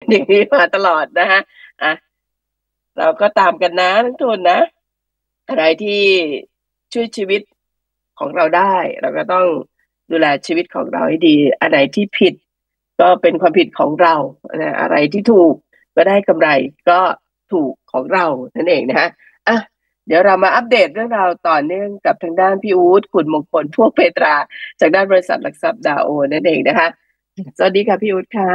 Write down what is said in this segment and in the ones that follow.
อย่างนี้มาตลอดนะฮะอ่ะเราก็ตามกันนะนักทุนนะอะไรที่ช่วยชีวิตของเราได้เราก็ต้องดูแลชีวิตของเราให้ดีอันไหนที่ผิดก็เป็นความผิดของเรานะอะไรที่ถูกก็ได้กำไรก็ถูกของเรานั่นเองนะฮะอ่ะเดี๋ยวเรามาอัปเดตเรื่องราวต่อเนื่องกับทางด้านพี่อู๊ดขุนมงคลพวกเพตราจากด้านบริษัทหลักทรัพย์ดาโอนั่นเองนะคะสวัสดีค่ะพี่อู๊ดค่ะ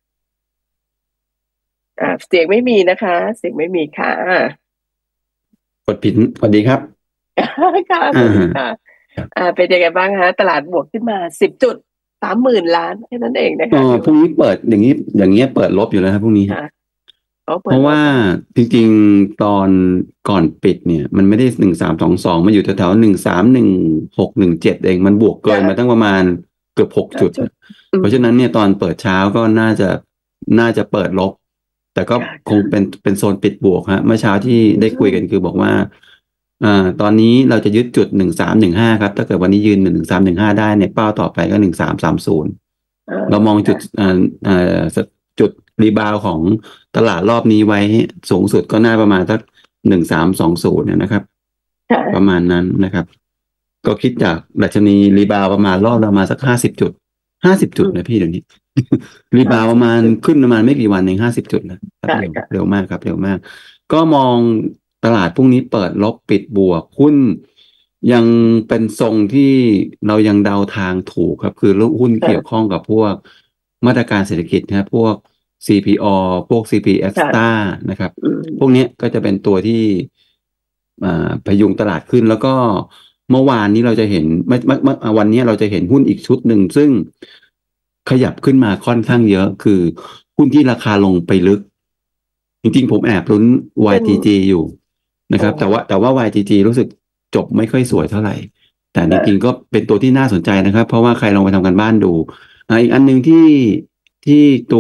เสียงไม่มีนะคะเสียงไม่มีค่ะกดผิดสวัสดีครับค่ะสอ่าฮะวัสดีค่ะครับเป็นยังไงบ้างคะตลาดบวกขึ้นมา10.30 หมื่นล้านแค่นั้นเองนะเออคะพี่วุฒิพรุ่งนี้เปิดอย่างเงี้ยเปิดลบอยู่แล้วครับพรุ่งนี้ค่ะเขาเปิเพราะว่าดลบแล้วจริงๆตอนก่อนปิดเนี่ยมันไม่ได้1322มันอยู่แถวๆ131617เองมันบวกเกินมาตั้งค่ะประมาณเกือบ6 จุดจุดอะอืมเพราะฉะนั้นเนี่ยตอนเปิดเช้าก็น่าจะเปิดลบแต่ก็คงค่ะเป็นโซนปิดบวกฮะเมื่อเช้าที่อืได้คุยมกันคือบอกว่าอ่าตอนนี้เราจะยึดจุด1315ครับถ้าเกิดวันนี้ยืน1315ได้เนี่ยเป้าต่อไปก็1330 อ่าเรามองจุดค่ะอ่าจุดรีบาวของตลาดรอบนี้ไว้สูงสุดก็น่าประมาณสัก1320นะครับประค่ะมาณนั้นนะครับก็คิดจากดัชนีรีบาวประมาณรอบละประมาณสัก50 จุด50 จุดอืมนะพี่เดี๋ยวนี้รีห้าบาวประมาณสิบจุดขึ้นประมาณไม่กี่วันเอง50 จุดนะแป๊บค่ะเดียวเร็วค่ะมากครับเร็วมากก็มองตลาดพรุ่งนี้เปิดลบปิดบวกหุ้นยังเป็นทรงที่เรายังเดาทางถูกครับคือหุ้นเกี่ยวข้ค่ะองกับพวกมาตรการเศรษฐกิจนะพวก CPO พวก CPX ค่ะนะครับอืมพวกนี้ก็จะเป็นตัวที่พยุงตลาดขึ้นแล้วก็เมื่อวานนี้เราจะเห็นเมื่อวันนี้เราจะเห็นหุ้นอีกชุดหนึ่งซึ่งขยับขึ้นมาค่อนข้างเยอะคือหุ้นที่ราคาลงไปลึกจริงๆผมแอบลุ้นเป็น YTG อยู่นะโอ้ครับแต่ว่า YTG รู้สึกจบไม่ค่อยสวยเท่าไหร่แต่จริงๆค่ะก็เป็นตัวที่น่าสนใจนะครับเพราะว่าใครลองไปทำกันบ้านดูอีกอันหนึ่งที่ตัว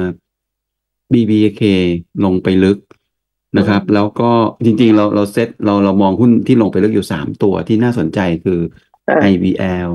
BBK ลงไปลึกอืนะครับแล้วมก็จริงๆเราเซตเรามองหุ้นที่ลงไปลึกอยู่3 ตัวที่น่าสนใจคือค่ะ IVL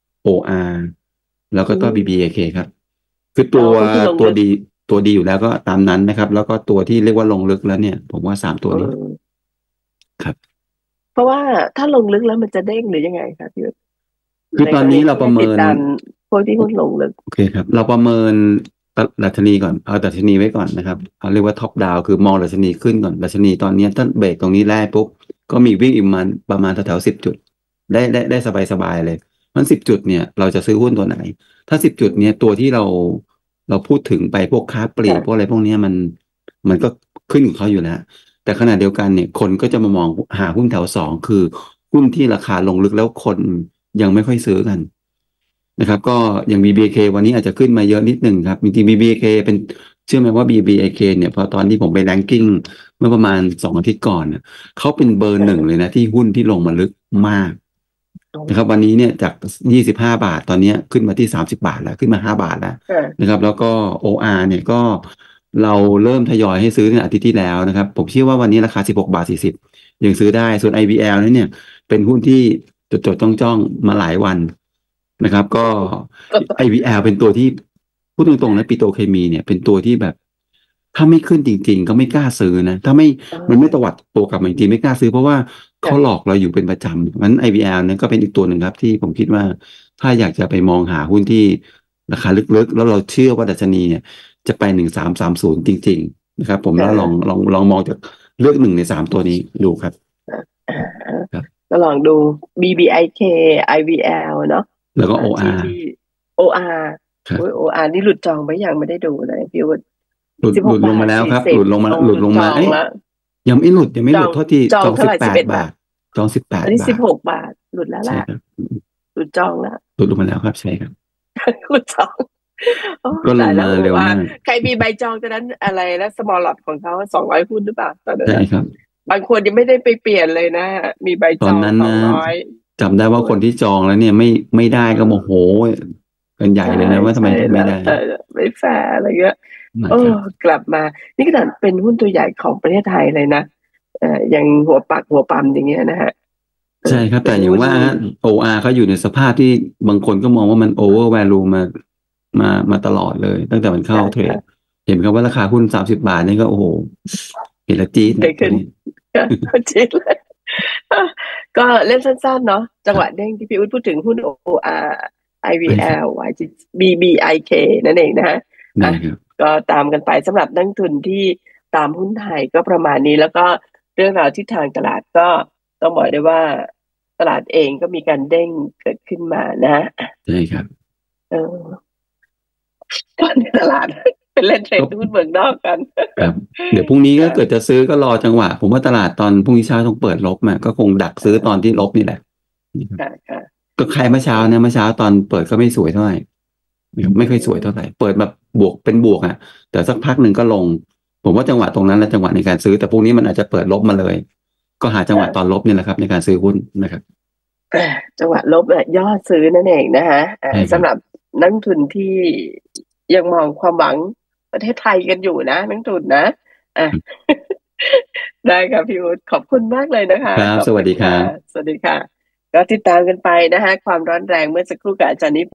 OR แล้วก็อืตัวม BBAK ครับคือเอาหุ้นที่ลงลึกตัวดีตัวดีอยู่แล้วก็ตามนั้นนะครับแล้วก็ตัวที่เรียกว่าลงลึกแล้วเนี่ยผมว่า3 ตัวอืนี้มครับเพราะว่าถ้าลงลึกแล้วมันจะเด้งหรือยังไงคะพี่วุฒิคือในตอนนี้เรากรณีที่ประเมินให้ติดตามพวกที่หุ้นลงลึกโอเคครับเราประเมินดัชนีก่อนเอาดัชนีไว้ก่อนนะครับเขาเรียกว่าท็อปดาวคือมองดัชนีขึ้นก่อนดัชนีตอนนี้ถ้าเบรกตรงนี้แรกปุ๊บก็มีวิ่งอีกประมาณแถวๆ10 จุดได้สบายเลยมัน10 จุดเนี่ยเราจะซื้อหุ้นตัวไหนถ้า10 จุดเนี่ยตัวที่เราพูดถึงไปพวกค้าปลีกพวกค่ะอะไรพวกเนี้ยมันก็ขึ้นของเขาอยู่แล้วแต่ขณะเดียวกันเนี่ยคนก็จะมามองหาหุ้นแถวสองคือหุ้นที่ราคาลงลึกแล้วคนยังไม่ค่อยซื้อกัน นะครับก็อย่าง BBK วันนี้อาจจะขึ้นมาเยอะนิดหนึ่งครับจริงๆ BBK เป็นเชื่อไหมว่า BBK เนี่ยพอตอนที่ผมไปแรงกิ้งเมื่อประมาณ2 อาทิตย์ก่อนเนี่ยเขาเป็นเบอร์ 1เลยนะที่หุ้นที่ลงมาลึกมากอ๋อนะครับวันนี้เนี่ยจาก25 บาทตอนนี้ขึ้นมาที่30 บาทแล้วขึ้นมา5 บาทแล้วค่ะนะครับแล้วก็ OR เนี่ยก็เราเริ่มทยอยให้ซื้อในอาทิตย์ที่แล้วนะครับผมเชื่อว่าวันนี้ราคา16.40 บาทยังซื้อได้ส่วน IVL นั้นเนี่ยเป็นหุ้นที่จดจ้องมาหลายวันนะครับก็ IVL เป็นตัวที่พูดตรงๆนะปิโตรเคมีเนี่ยเป็นตัวที่แบบถ้าไม่ขึ้นจริงๆก็ไม่กล้าซื้อนะถ้าไม่อ๋มันไม่ตอวัดตัวกลับมาจริงๆไม่กล้าซื้อเพราะว่าเขาหลค่ะอกเราอยู่เป็นประจำงั้น IVL เนี่ยก็เป็นอีกตัวหนึ่งครับที่ผมคิดว่าถ้าอยากจะไปมองหาหุ้นที่ราคาลึกๆแล้วเราเชื่อว่าดัชนีเนี่ยจะไป1330จริงๆนะครับผมแล้วลองค่ะลองลองมองจากเลือก1 ใน 3 ตัวนี้ดูครับอ่าครับก็ลองดู BBIK IVL เนาะแล้วก็ที่ OR ที่ OR โอ้ยครับ OR นี่หลุดจองไปยังไม่ได้ดูเลยพี่วุฒิหลุดสิบหกบาหลุดลงมาทสี่สิบแล้วครับหลุดลงมาโอ้หลุดลงจมาเอ้ยองแล้วยังไม่จองหลุดโทษทีจองเท่าไหร่สิบแปดบา 11 บาททจองสิบแปอันนี้สิบดบาทหกบาทหลุดแล้วล่ะใช่ครับหลุดจองแล้วหลุดลงมาแล้วครับใช่ครับหลุดจองโอ้ก็ลตายแล้วงมาเร็วมากใครมีใบจองตอนนั้นอะไรแล้ว small lot ของเขา200 หุ้นหรือเปล่าตอนนั้นนะใช่ครับบางคนยังไม่ได้ไปเปลี่ยนเลยนะมีใบตอจองสองนนั้นนะร้อยจำได้ว่าคนที่จองแล้วเนี่ยไม่ได้ก็โมโหกันใหญ่ใช่เลยนะว่าทำไมใช่ถึงไม่ได้แล้วไม่แฟร์อะไรเงี้ยโอ้นะครับกลับมานี่ขนาดเป็นหุ้นตัวใหญ่ของประเทศไทยเลยนะยังหัวปักหัวปั๊มอย่างเงี้ยนะฮะใช่ครับเป็นหุ้นแต่อย่างว่า OR เขาอยู่ในสภาพที่บางคนก็มองว่ามันโอเวอร์แวลูมาตลอดเลยตั้งแต่มันเข้าค่ะเทรดค่ะเห็นครับว่าราคาหุ้น30 บาทนี่ก็โอ้โหเห็นแล้วจี๊ดได้ขึ้น ก็จริงเลยก็เล่นสั้นๆเนาะจังหวะเด้งที่พี่อุ้ยพูดถึงหุ้น OR ใช่ครับ IVL BBIK นั่นเองนะฮะได้อ่ะครับก็ตามกันไปสำหรับนักทุนที่ตามหุ้นไทยก็ประมาณนี้แล้วก็เรื่องราวที่ทางตลาดก็ต้องบอกได้ว่าตลาดเองก็มีการเด้งเกิดขึ้นมานะใช่ครับเออตอนนี้ตลาดเป็นเล่นเทรก็ดหุ้นเมืองนอกกันครับเดี๋ยวพรุ่งนี้ก็ค่ะเกิดจะซื้อก็รอจังหวะผมว่าตลาดตอนพรุ่งนี้เช้าต้องเปิดลบมาก็คงดักซื้อตอนที่ลบนี่แหละค่ะค่ะก็ใครเมื่อเช้านะเมื่อเช้าตอนเปิดก็ไม่สวยเท่าไหร่ไม่ค่อยสวยเท่าไหร่เปิดแบบบวกเป็นบวกอ่ะแต่สักพักหนึ่งก็ลงผมว่าจังหวะตรงนั้นแหละจังหวะในการซื้อแต่พรุ่งนี้มันอาจจะเปิดลบมาเลยก็หาจังหวะตอนลบนี่แหละครับในการซื้อหุ้นนะครับจังหวะลบเนี่ยยอดซื้อนั่นเองนะคะใช่ครับสำหรับนักลงทุนที่ยังมองความหวังประเทศไทยกันอยู่นะนักลงทุนนะอ่ะได้ค่ะพี่วุฒิขอบคุณมากเลยนะคะครับขอบคุณค่ะสวัสดีครับสวัสดีค่ะก็ติดตามกันไปนะคะความร้อนแรงเมื่อสักครู่กับอาจารย์นิ